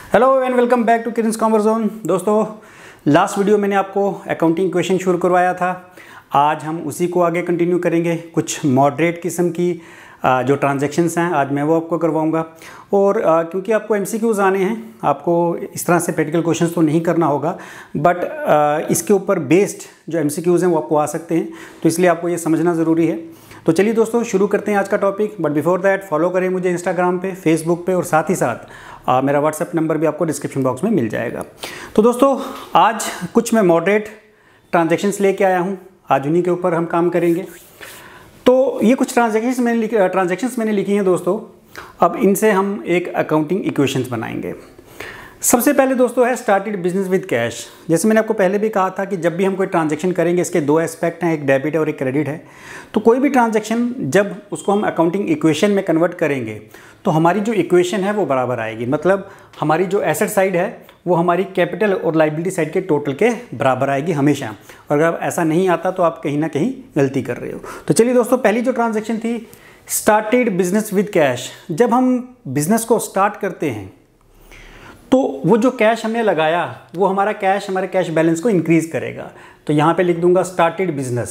Hello and welcome back to Kiran's commerce zone. दोस्तों, last video मैंने आपको अकाउंटिंग क्वेश्चन शुरू करवाया था। आज हम उसी को आगे कंटिन्यू करेंगे। कुछ मॉडरेट किस्म की जो ट्रांजैक्शंस हैं आज मैं वो आपको करवाऊंगा। और क्योंकि आपको एमसीक्यूज़ आने हैं, आपको इस तरह से प्रैक्टिकल क्वेश्चंस तो नहीं करना होगा, बट इसके ऊपर बेस्ड जो एमसीक्यूज़ हैं वो आपको आ सकते हैं, तो इसलिए आपको ये समझना ज़रूरी है। तो चलिए दोस्तों शुरू करते हैं आज का topic. But before that follow करें मुझे इंस्टाग्राम पे, फेसबुक पे, और साथ ही साथ मेरा व्हाट्सएप नंबर भी आपको डिस्क्रिप्शन बॉक्स में मिल जाएगा। तो दोस्तों आज कुछ मैं मॉडरेट ट्रांजैक्शंस लेके आया हूँ, आज उन्हीं के ऊपर हम काम करेंगे। तो ये कुछ ट्रांजैक्शंस मैंने लिखी हैं दोस्तों। अब इनसे हम एक अकाउंटिंग इक्वेशंस बनाएंगे। सबसे पहले दोस्तों है स्टार्टेड बिजनेस विद कैश। जैसे मैंने आपको पहले भी कहा था कि जब भी हम कोई ट्रांजैक्शन करेंगे इसके दो एस्पेक्ट हैं, एक डेबिट है और एक क्रेडिट है। तो कोई भी ट्रांजैक्शन जब उसको हम अकाउंटिंग इक्वेशन में कन्वर्ट करेंगे तो हमारी जो इक्वेशन है वो बराबर आएगी। मतलब हमारी जो एसेट साइड है वो हमारी कैपिटल और लायबिलिटी साइड के टोटल के बराबर आएगी हमेशा। और अगर ऐसा नहीं आता तो आप कहीं ना कहीं गलती कर रहे हो। तो चलिए दोस्तों, पहली जो ट्रांजैक्शन थी स्टार्टेड बिजनेस विद कैश। जब हम बिजनेस को स्टार्ट करते हैं तो वो जो कैश हमने लगाया वो हमारे कैश बैलेंस को इंक्रीज करेगा। तो यहाँ पे लिख दूंगा स्टार्टेड बिजनेस।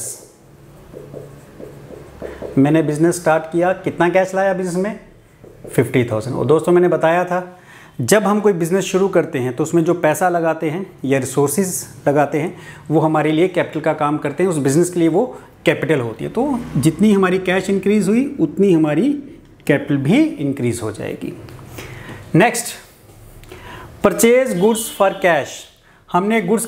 मैंने बिजनेस स्टार्ट किया, कितना कैश लाया बिजनेस में? 50,000। और दोस्तों मैंने बताया था जब हम कोई बिजनेस शुरू करते हैं तो उसमें जो पैसा लगाते हैं या रिसोर्सेज लगाते हैं वो हमारे लिए कैपिटल का काम करते हैं। उस बिज़नेस के लिए वो कैपिटल होती है। तो जितनी हमारी कैश इंक्रीज़ हुई उतनी हमारी कैपिटल भी इंक्रीज़ हो जाएगी। Next, purchase goods for cash. हमने गुड्स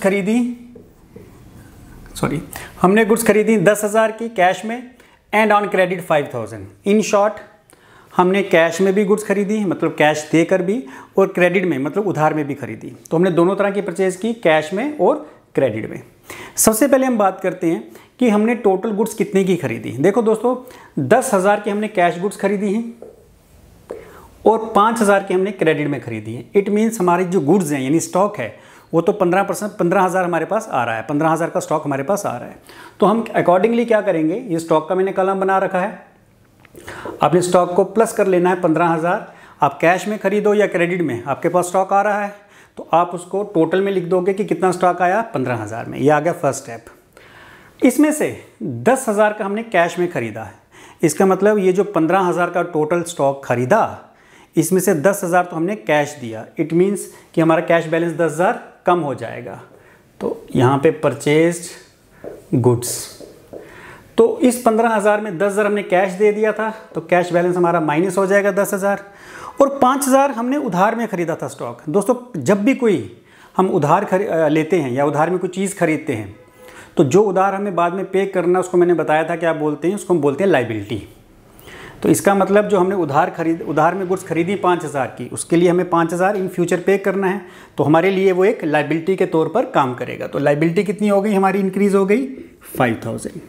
खरीदी 10,000 की कैश में and on credit 5,000। In short हमने कैश में भी गुड्स खरीदी, मतलब कैश देकर भी, और क्रेडिट में मतलब उधार में भी खरीदी। तो हमने दोनों तरह की परचेज की, कैश में और क्रेडिट में। सबसे पहले हम बात करते हैं कि हमने टोटल गुड्स कितने की खरीदी। देखो दोस्तों, 10,000 की हमने कैश गुड्स खरीदी हैं और 5,000 की हमने क्रेडिट में खरीदी है। इट मीन्स हमारी जो गुड्स हैं यानी स्टॉक है वो तो 15,000 हमारे पास आ रहा है, 15,000 का स्टॉक हमारे पास आ रहा है। तो हम अकॉर्डिंगली क्या करेंगे, ये स्टॉक का मैंने कॉलम बना रखा है, आपने स्टॉक को प्लस कर लेना है 15,000। आप कैश में खरीदो या क्रेडिट में, आपके पास स्टॉक आ रहा है तो आप उसको टोटल में लिख दोगे कि कितना स्टॉक आया, 15,000 में। ये आ गया फर्स्ट स्टेप। इसमें से 10,000 का हमने कैश में खरीदा है। इसका मतलब ये जो 15,000 का टोटल स्टॉक खरीदा, इसमें से 10,000 तो हमने कैश दिया। इट मीन्स कि हमारा कैश बैलेंस 10,000 कम हो जाएगा। तो यहाँ पे परचेज्ड गुड्स, तो इस 15,000 में 10,000 हमने कैश दे दिया था तो कैश बैलेंस हमारा माइनस हो जाएगा 10,000। और 5,000 हमने उधार में खरीदा था स्टॉक। दोस्तों जब भी कोई हम उधार लेते हैं या उधार में कोई चीज़ खरीदते हैं तो जो उधार हमें बाद में पे करना, उसको मैंने बताया था क्या बोलते हैं, उसको हम बोलते हैं लायबिलिटी। तो इसका मतलब जो हमने उधार में गुड्स खरीदी 5,000 की, उसके लिए हमें 5,000 इन फ्यूचर पे करना है। तो हमारे लिए वो एक लायबिलिटी के तौर पर काम करेगा। तो लायबिलिटी कितनी हो गई हमारी, इंक्रीज हो गई 5,000।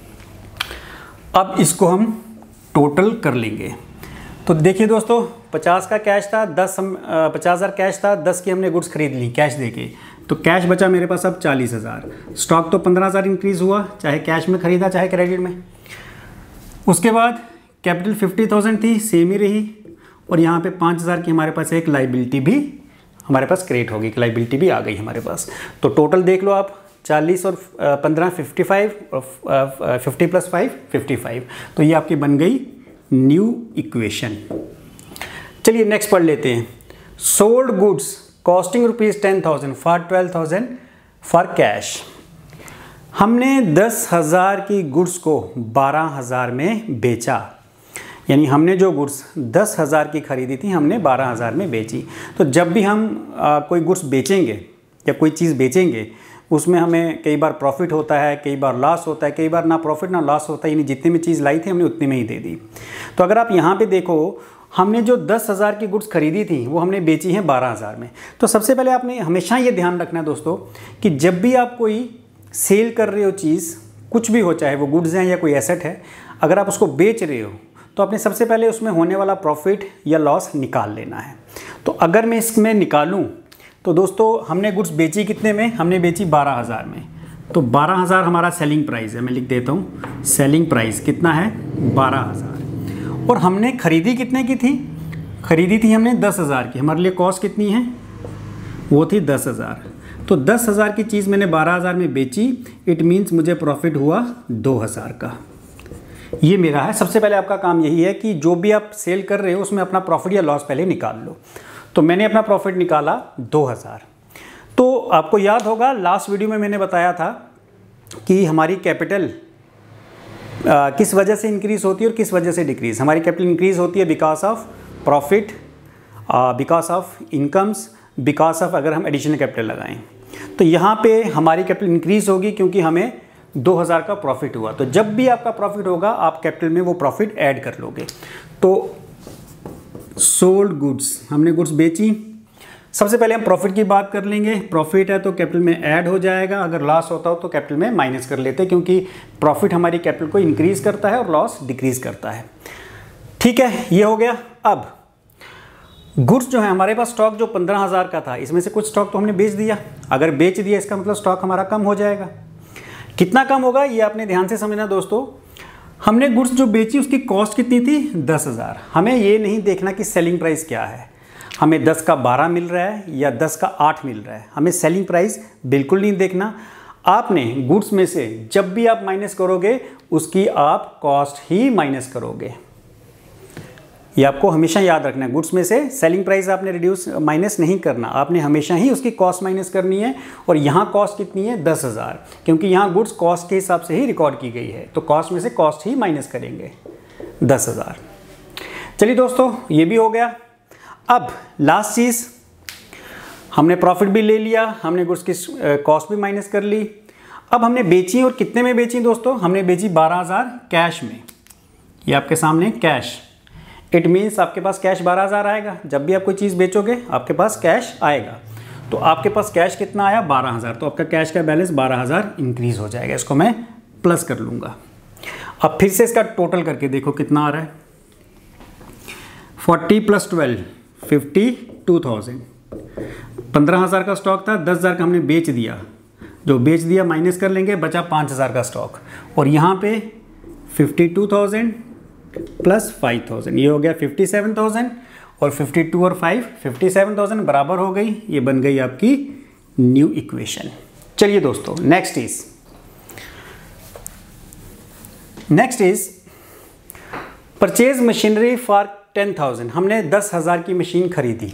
अब इसको हम टोटल कर लेंगे। तो देखिए दोस्तों, 50 का कैश था, 50,000 कैश था, 10 की हमने गुड्स खरीद ली कैश देके, तो कैश बचा मेरे पास अब 40,000। स्टॉक तो 15,000 इंक्रीज हुआ, चाहे कैश में खरीदा चाहे क्रेडिट में। उसके बाद कैपिटल 50,000 थी, सेम ही रही। और यहाँ पे 5,000 की हमारे पास एक लायबिलिटी भी हमारे पास क्रिएट होगी, लायबिलिटी भी आ गई हमारे पास। तो टोटल देख लो आप, 40 और 15 55 और 50 + 5 55। तो ये आपकी बन गई न्यू इक्वेशन। चलिए नेक्स्ट पढ़ लेते हैं। Sold goods costing ₹10,000 for 12,000 for cash. हमने 10,000 की गुड्स को 12,000 में बेचा, यानी हमने जो गुड्स 10,000 की खरीदी थी हमने 12,000 में बेची। तो जब भी हम कोई गुड्स बेचेंगे या कोई चीज़ बेचेंगे उसमें हमें कई बार प्रॉफिट होता है, कई बार लॉस होता है, कई बार ना प्रॉफिट ना लॉस होता है, यानी जितने में चीज़ लाई थी हमने उतने में ही दे दी। तो अगर आप यहाँ पे देखो, हमने जो 10,000 की गुड्स खरीदी थी वो हमने बेची हैं 12,000 में। तो सबसे पहले आपने हमेशा ये ध्यान रखना है दोस्तों कि जब भी आप कोई सेल कर रहे हो चीज़, कुछ भी हो, चाहे वो गुड्स हैं या कोई एसेट है, अगर आप उसको बेच रहे हो तो आपने सबसे पहले उसमें होने वाला प्रॉफिट या लॉस निकाल लेना है। तो अगर मैं इसमें निकालूं तो दोस्तों हमने गुड्स बेची कितने में, हमने बेची 12,000 में। तो 12,000 हमारा सेलिंग प्राइस है, मैं लिख देता हूँ सेलिंग प्राइस कितना है 12,000। और हमने खरीदी कितने की थी, खरीदी थी हमने 10,000 की, हमारे लिए कॉस्ट कितनी है वो थी 10,000। तो 10,000 की चीज़ मैंने 12,000 में बेची, इट मीन्स मुझे प्रॉफिट हुआ 2,000 का। ये मेरा है। सबसे पहले आपका काम यही है कि जो भी आप सेल कर रहे हो उसमें अपना प्रॉफिट या लॉस पहले निकाल लो। तो मैंने अपना प्रॉफिट निकाला 2,000। तो आपको याद होगा लास्ट वीडियो में मैंने बताया था कि हमारी कैपिटल किस वजह से इंक्रीज़ होती है और किस वजह से डिक्रीज़। हमारी कैपिटल इंक्रीज़ होती है because of profit, because of incomes, because of अगर हम एडिशनल कैपिटल लगाएं। तो यहाँ पे हमारी कैपिटल इंक्रीज़ होगी क्योंकि हमें 2,000 का प्रॉफिट हुआ। तो जब भी आपका प्रॉफिट होगा आप कैपिटल में वो प्रॉफिट ऐड कर लोगे। तो सोल्ड गुड्स, हमने गुड्स बेची। सबसे पहले हम प्रॉफिट की बात कर लेंगे। प्रॉफिट है तो कैपिटल में ऐड हो जाएगा, अगर लॉस होता हो तो कैपिटल में माइनस कर लेते हैं, क्योंकि प्रॉफिट हमारी कैपिटल को इंक्रीज़ करता है और लॉस डिक्रीज़ करता है। ठीक है, ये हो गया। अब गुड्स जो है हमारे पास स्टॉक जो 15,000 का था, इसमें से कुछ स्टॉक तो हमने बेच दिया। अगर बेच दिया इसका मतलब स्टॉक हमारा कम हो जाएगा। कितना कम होगा ये आपने ध्यान से समझना दोस्तों। हमने गुड्स जो बेची उसकी कॉस्ट कितनी थी? 10,000। हमें ये नहीं देखना कि सेलिंग प्राइस क्या है, हमें 10 का 12 मिल रहा है या 10 का 8 मिल रहा है, हमें सेलिंग प्राइस बिल्कुल नहीं देखना। आपने गुड्स में से जब भी आप माइनस करोगे उसकी आप कॉस्ट ही माइनस करोगे। ये आपको हमेशा याद रखना है। गुड्स में से सेलिंग प्राइस आपने रिड्यूस माइनस नहीं करना, आपने हमेशा ही उसकी कॉस्ट माइनस करनी है। और यहाँ कॉस्ट कितनी है? 10,000, क्योंकि यहाँ गुड्स कॉस्ट के हिसाब से ही रिकॉर्ड की गई है। तो कॉस्ट में से कॉस्ट ही माइनस करेंगे 10,000। चलिए दोस्तों, ये भी हो गया। अब लास्ट चीज़, हमने प्रॉफिट भी ले लिया, हमने गुड्स की कॉस्ट भी माइनस कर ली। अब हमने बेची, और कितने में बेची दोस्तों? हमने बेची 12,000 कैश में। ये आपके सामने कैश, इट मीन्स आपके पास कैश 12,000 आएगा। जब भी आप कोई चीज़ बेचोगे आपके पास कैश आएगा। तो आपके पास कैश कितना आया? 12,000। तो आपका कैश का बैलेंस 12,000 इंक्रीज़ हो जाएगा। इसको मैं प्लस कर लूँगा। अब फिर से इसका टोटल करके देखो कितना आ रहा है। 40 + 12 52,000। 15,000 का स्टॉक था, 10,000 का हमने बेच दिया। जो बेच दिया माइनस कर लेंगे, बचा 5,000 का स्टॉक। और यहाँ पे 52,000 + 5,000, ये हो गया 57,000। और 52 और 5 57,000 बराबर हो गई। ये बन गई आपकी न्यू इक्वेशन। चलिए दोस्तों, next is purchase machinery for 10,000। हमने 10,000 की मशीन खरीदी।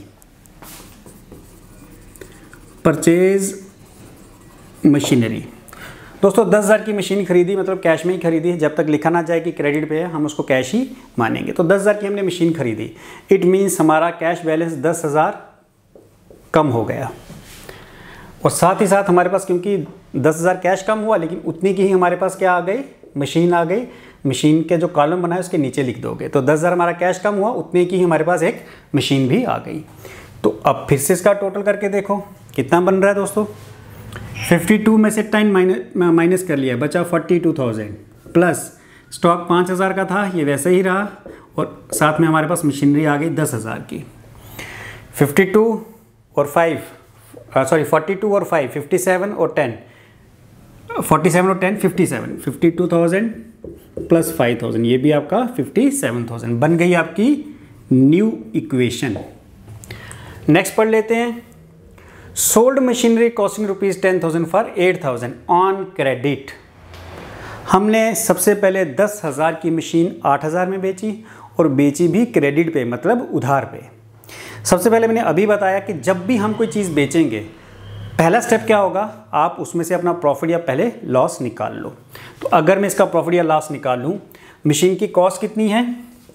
परचेज मशीनरी दोस्तों, 10,000 की मशीन खरीदी, मतलब कैश में ही खरीदी है। जब तक लिखा ना जाए कि क्रेडिट पे है, हम उसको कैश ही मानेंगे। तो 10,000 की हमने मशीन खरीदी, इट मीन्स हमारा कैश बैलेंस 10,000 कम हो गया। और साथ ही साथ हमारे पास, क्योंकि 10,000 कैश कम हुआ, लेकिन उतनी की ही हमारे पास क्या आ गई? मशीन आ गई। मशीन के जो कॉलम बनाए उसके नीचे लिख दोगे। तो 10,000 हमारा कैश कम हुआ, उतने की ही हमारे पास एक मशीन भी आ गई। तो अब फिर से इसका टोटल करके देखो कितना बन रहा है दोस्तों। 52 में से 10 माइनस कर लिया, बचा 42,000 प्लस स्टॉक 5,000 का था, ये वैसे ही रहा। और साथ में हमारे पास मशीनरी आ गई 10,000 की। 42 और 5 42 और 5 57 और 10 47 और 10 57 52,000 + 5,000, ये भी आपका 57,000 बन गई आपकी न्यू इक्वेशन। नेक्स्ट पढ़ लेते हैं। Sold machinery costing ₹10,000 for 8,000 on credit. हमने सबसे पहले 10,000 की मशीन 8,000 में बेची, और बेची भी क्रेडिट पे, मतलब उधार पे। सबसे पहले मैंने अभी बताया कि जब भी हम कोई चीज़ बेचेंगे, पहला स्टेप क्या होगा? आप उसमें से अपना प्रॉफिट या पहले लॉस निकाल लो। तो अगर मैं इसका प्रॉफिट या लॉस निकाल लूँ, मशीन की कॉस्ट कितनी है?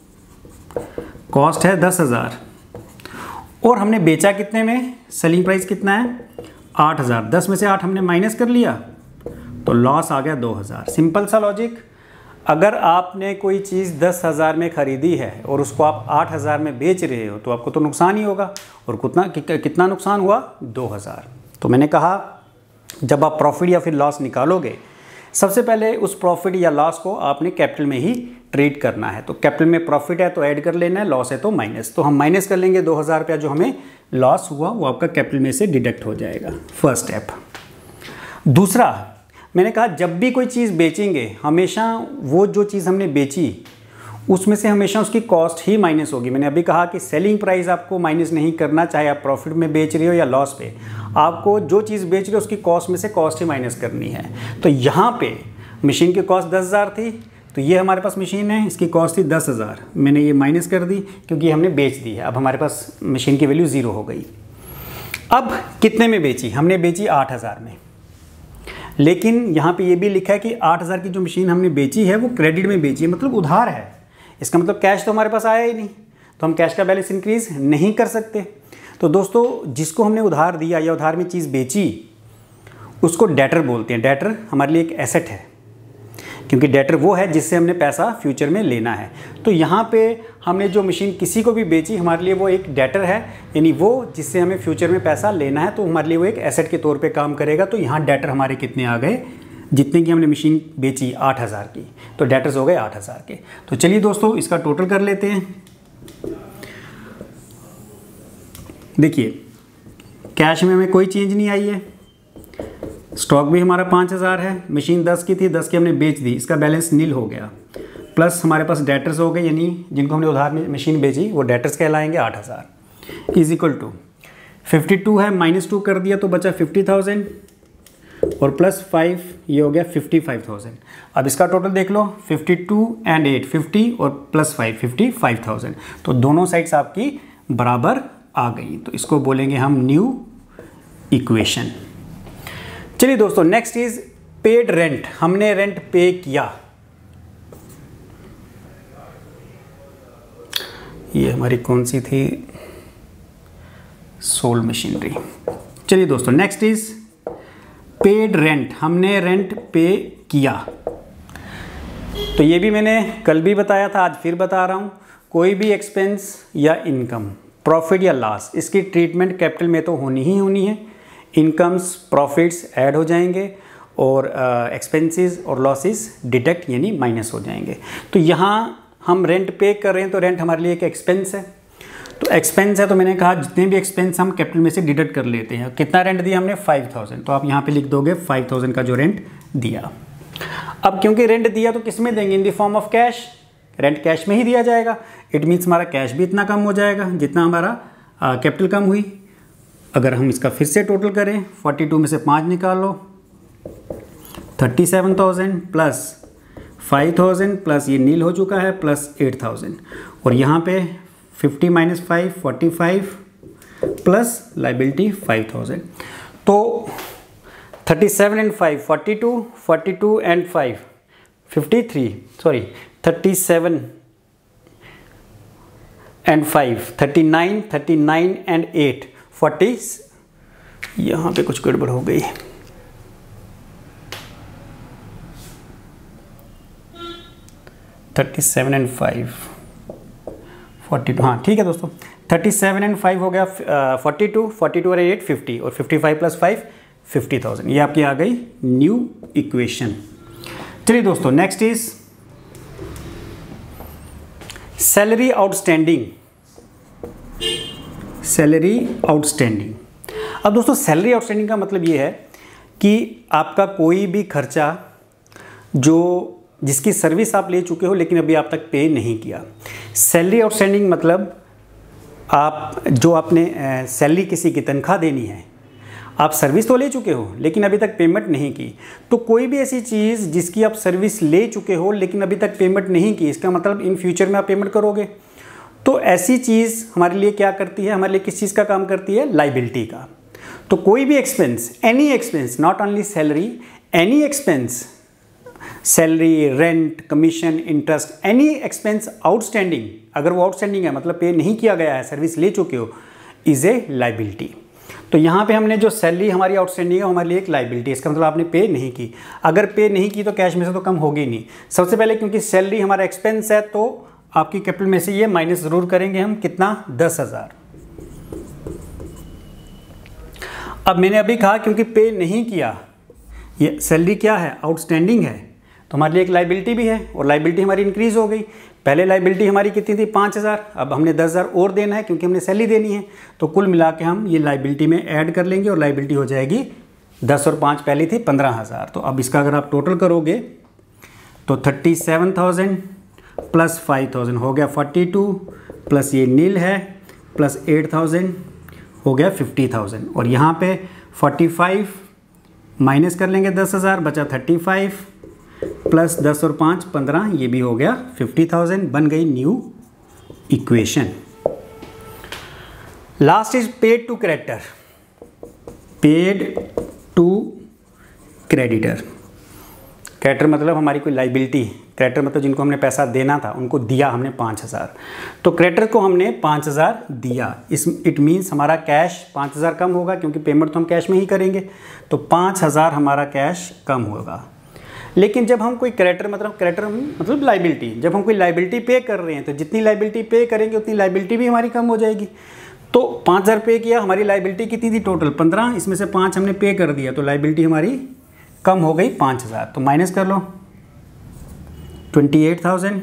कॉस्ट है 10,000, और हमने बेचा कितने में? सेलिंग प्राइस कितना है? 8,000। 10 में से 8 हमने माइनस कर लिया, तो लॉस आ गया 2,000। सिंपल सा लॉजिक। अगर आपने कोई चीज़ 10,000 में ख़रीदी है और उसको आप 8,000 में बेच रहे हो, तो आपको तो नुकसान ही होगा। और कितना नुकसान हुआ? 2,000। तो मैंने कहा जब आप प्रॉफिट या फिर लॉस निकालोगे, सबसे पहले उस प्रॉफिट या लॉस को आपने कैपिटल में ही ट्रीट करना है। तो कैपिटल में प्रॉफिट है तो ऐड कर लेना है, लॉस है तो माइनस। तो हम माइनस कर लेंगे 2,000 रुपया जो हमें लॉस हुआ, वो आपका कैपिटल में से डिडक्ट हो जाएगा। First step. दूसरा, मैंने कहा जब भी कोई चीज़ बेचेंगे, हमेशा वो जो चीज़ हमने बेची उसमें से हमेशा उसकी कॉस्ट ही माइनस होगी। मैंने अभी कहा कि सेलिंग प्राइस आपको माइनस नहीं करना, चाहे आप प्रॉफिट में बेच रहे हो या लॉस पे, आपको जो चीज़ बेच रहे हो उसकी कॉस्ट में से कॉस्ट ही माइनस करनी है। तो यहाँ पे मशीन की कॉस्ट 10,000 थी, तो ये हमारे पास मशीन है, इसकी कॉस्ट थी 10,000, मैंने ये माइनस कर दी क्योंकि ये हमने बेच दी है। अब हमारे पास मशीन की वैल्यू 0 हो गई। अब कितने में बेची? हमने बेची 8,000 में, लेकिन यहाँ पे ये भी लिखा है कि 8,000 की जो मशीन हमने बेची है वो क्रेडिट में बेची है, मतलब उधार है। इसका मतलब कैश तो हमारे पास आया ही नहीं, तो हम कैश का बैलेंस इंक्रीज नहीं कर सकते। तो दोस्तों, जिसको हमने उधार दिया या उधार में चीज़ बेची उसको डेटर बोलते हैं। डेटर हमारे लिए एक एसेट है, क्योंकि डेटर वो है जिससे हमने पैसा फ्यूचर में लेना है। तो यहाँ पे हमने जो मशीन किसी को भी बेची, हमारे लिए वो एक डेटर है, यानी वो जिससे हमें फ्यूचर में पैसा लेना है, तो हमारे लिए वो एक एसेट के तौर पे काम करेगा। तो यहाँ डेटर हमारे कितने आ गए? जितने की हमने मशीन बेची 8,000 की, तो डेटर्स हो गए 8,000 के। तो चलिए दोस्तों, इसका टोटल कर लेते हैं। देखिए, कैश में हमें कोई चेंज नहीं आई है, स्टॉक भी हमारा 5,000 है, मशीन 10 की थी, 10 की हमने बेच दी, इसका बैलेंस नील हो गया, प्लस हमारे पास डेटर्स हो गए, यानी जिनको हमने उधार में मशीन बेची वो डेटर्स कहलाएंगे 8,000 इज इक्वल टू 52 है, -2 कर दिया तो बचा 50,000 और +5 ये हो गया 55,000। अब इसका टोटल देख लो, 52 एंड 8 50 और +5 55,000, तो दोनों साइड्स आपकी बराबर आ गई। तो इसको बोलेंगे हम न्यू इक्वेशन। चलिए दोस्तों, नेक्स्ट इज पेड रेंट। हमने रेंट पे किया, ये हमारी कौन सी थी? Sold machinery. चलिए दोस्तों, नेक्स्ट इज पेड रेंट। हमने रेंट पे किया, तो ये भी मैंने कल भी बताया था, आज फिर बता रहा हूँ। कोई भी एक्सपेंस या इनकम, प्रॉफिट या लॉस, इसकी ट्रीटमेंट कैपिटल में तो होनी ही होनी है। इनकम्स प्रॉफिट्स ऐड हो जाएंगे और एक्सपेंसेस और लॉसेस डिडक्ट यानी माइनस हो जाएंगे। तो यहाँ हम रेंट पे कर रहे हैं, तो रेंट हमारे लिए एक एक्सपेंस है। तो एक्सपेंस है, तो मैंने कहा जितने भी एक्सपेंस हम कैपिटल में से डिडक्ट कर लेते हैं। कितना रेंट दिया हमने? 5,000, तो आप यहाँ पे लिख दोगे 5,000 का जो रेंट दिया। अब क्योंकि रेंट दिया तो किस में देंगे? In the form of cash, rent cash में ही दिया जाएगा। इट मीन्स हमारा कैश भी इतना कम हो जाएगा जितना हमारा कैपिटल कम हुई। अगर हम इसका फिर से टोटल करें, 42 में से 5 निकालो, 37,000 प्लस 5,000 प्लस ये नील हो चुका है प्लस 8,000, और यहाँ पे 50 - 5 45 प्लस लाइबिलिटी 5,000। तो 37 एंड 5 42, 42 एंड 5 53, सॉरी 37 एंड 5 39, 39 एंड 8 40। यहाँ पे कुछ गड़बड़ हो गई, 37 एंड 5 42, हाँ ठीक है दोस्तों, 37 एंड 5 हो गया 42, 42 और 8 50, और 55 प्लस 5 50,000। ये आपकी आ गई न्यू इक्वेशन। चलिए दोस्तों, next is salary outstanding. Salary outstanding. अब दोस्तों, सैलरी आउटस्टैंडिंग का मतलब ये है कि आपका कोई भी खर्चा जिसकी सर्विस आप ले चुके हो लेकिन अभी आप तक पे नहीं किया। सैलरी आउटस्टैंडिंग मतलब आप जो आपने सैलरी किसी की तनख्वाह देनी है, आप सर्विस तो ले चुके हो लेकिन अभी तक पेमेंट नहीं की। तो कोई भी ऐसी चीज़ जिसकी आप सर्विस ले चुके हो लेकिन अभी तक पेमेंट नहीं की, इसका मतलब इन फ्यूचर में आप पेमेंट करोगे। तो ऐसी चीज़ हमारे लिए क्या करती है? हमारे लिए किस चीज़ का काम करती है? लाइबिलिटी का। तो कोई भी expense, any expense, not only salary, any expense, salary, rent, commission, interest, any expense outstanding, अगर वो आउटस्टैंडिंग है मतलब पे नहीं किया गया है, सर्विस ले चुके हो, इज ए लाइबिलिटी। तो यहाँ पे हमने जो सैलरी हमारी आउटस्टैंडिंग है हमारे लिए एक लाइबिलिटी, इसका मतलब आपने पे नहीं की। अगर पे नहीं की तो कैश में से तो कम होगी नहीं। सबसे पहले क्योंकि सैलरी हमारा एक्सपेंस है तो आपकी कैपिटल में से ये माइनस ज़रूर करेंगे हम, कितना? 10,000। अब मैंने अभी कहा क्योंकि पे नहीं किया, ये सैलरी क्या है? आउटस्टैंडिंग है, तो हमारे लिए एक लाइबिलिटी भी है, और लाइबिलिटी हमारी इंक्रीज हो गई। पहले लाइबिलिटी हमारी कितनी थी? 5,000, अब हमने 10,000 और देना है क्योंकि हमने सैलरी देनी है। तो कुल मिला के हम ये लाइबिलिटी में ऐड कर लेंगे और लाइबिलिटी हो जाएगी 10 और 5 पहली थी 15,000। तो अब इसका अगर आप टोटल करोगे तो 37,000 प्लस 5000 हो गया 42, प्लस ये नील है प्लस 8000 हो गया 50,000। और यहाँ पे 45 माइनस कर लेंगे 10,000, बचा 35 प्लस 10 और 5 15, ये भी हो गया 50,000। बन गई new equation. Last is paid to creditor. Paid to creditor, creditor मतलब हमारी कोई लाइबिलिटी, क्रेडिटर मतलब जिनको हमने पैसा देना था उनको दिया हमने 5,000, तो क्रेडिटर को हमने 5,000 दिया। इट मीन्स हमारा कैश 5,000 कम होगा क्योंकि पेमेंट तो हम कैश में ही करेंगे, तो 5,000 हमारा कैश कम होगा। लेकिन जब हम कोई क्रेडिटर मतलब लाइबिलिटी, जब हम कोई लाइबिलिटी पे कर रहे हैं तो जितनी लाइबिलिटी पे करेंगे उतनी लाइबिलिटी भी हमारी कम हो जाएगी। तो 5,000 पे किया, हमारी लाइबिलिटी कितनी थी टोटल 15, इसमें से 5 हमने पे कर दिया तो लाइबिलिटी हमारी कम हो गई 5,000। तो माइनस कर लो 28,000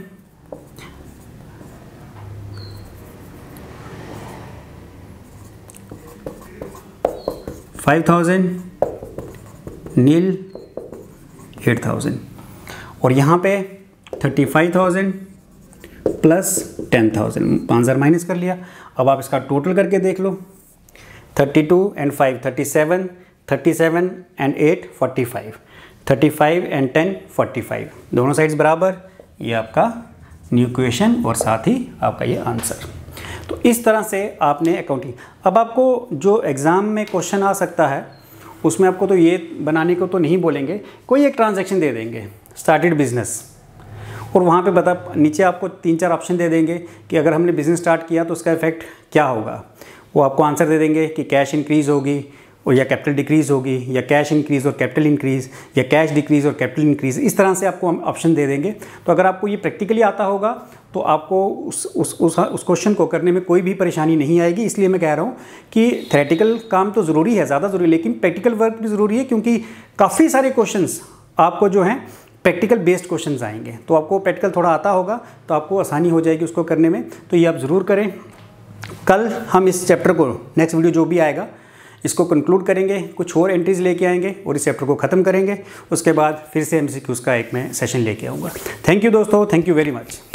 5,000 नील 8,000 और यहाँ पे 35,000 प्लस 10,000, 5,000 माइनस कर लिया। अब आप इसका टोटल करके देख लो, 32 and 5 37, 37 and 8 45, 35 and 10 45, दोनों साइड्स बराबर। ये आपका न्यू इक्वेशन और साथ ही आपका ये आंसर। तो इस तरह से आपने अकाउंटिंग। अब आपको जो एग्ज़ाम में क्वेश्चन आ सकता है उसमें आपको तो ये बनाने को तो नहीं बोलेंगे, कोई एक ट्रांजैक्शन दे देंगे स्टार्टेड बिजनेस, और वहाँ पे बता नीचे आपको 3-4 ऑप्शन दे देंगे कि अगर हमने बिज़नेस स्टार्ट किया तो उसका इफेक्ट क्या होगा। वो आपको आंसर दे देंगे कि कैश इंक्रीज़ होगी और या कैपिटल डिक्रीज़ होगी, या कैश इंक्रीज़ और कैपिटल इंक्रीज़, या कैश डिक्रीज़ और कैपिटल इंक्रीज़। इस तरह से आपको हम ऑप्शन दे देंगे। तो अगर आपको ये प्रैक्टिकली आता होगा तो आपको उस क्वेश्चन को करने में कोई भी परेशानी नहीं आएगी। इसलिए मैं कह रहा हूँ कि थ्योरेटिकल काम तो ज़रूरी है, ज़्यादा ज़रूरी, लेकिन प्रैक्टिकल वर्क भी ज़रूरी है, क्योंकि काफ़ी सारे क्वेश्चंस आपको जो हैं प्रैक्टिकल बेस्ड क्वेश्चंस आएंगे। तो आपको प्रैक्टिकल थोड़ा आता होगा तो आपको आसानी हो जाएगी उसको करने में। तो ये आप ज़रूर करें। कल हम इस चैप्टर को, नेक्स्ट वीडियो जो भी आएगा, इसको कंक्लूड करेंगे, कुछ और एंट्रीज लेके आएंगे और इस चैप्टर को ख़त्म करेंगे। उसके बाद फिर से MCQs का एक मैं सेशन लेके आऊँगा। थैंक यू दोस्तों, थैंक यू वेरी मच।